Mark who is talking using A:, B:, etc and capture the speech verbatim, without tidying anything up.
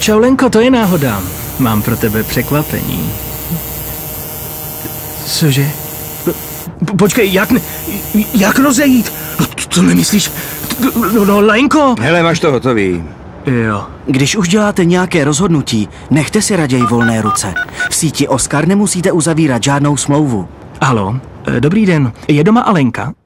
A: Čau, Lenko, to je náhoda. Mám pro tebe překvapení. Cože? Po, počkej, jak, ne, jak rozejít? Co nemyslíš? No, no, Lenko!
B: Hele, máš to hotový.
A: Jo.
C: Když už děláte nějaké rozhodnutí, nechte si raději volné ruce. V síti Oskar nemusíte uzavírat žádnou smlouvu.
A: Haló, dobrý den, je doma Alenka?